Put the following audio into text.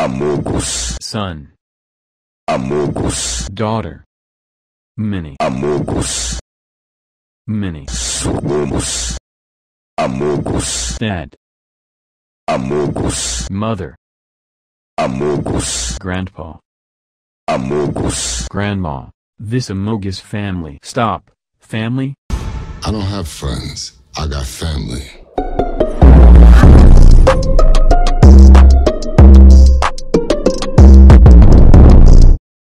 Amogus. Son. Amogus. Daughter. Many. Amogus. Many. Sugumos. Amogus. Dad. Amogus. Mother. Amogus. Grandpa. Amogus. Grandma. This Amogus family. Stop. Family? I don't have friends. I got family.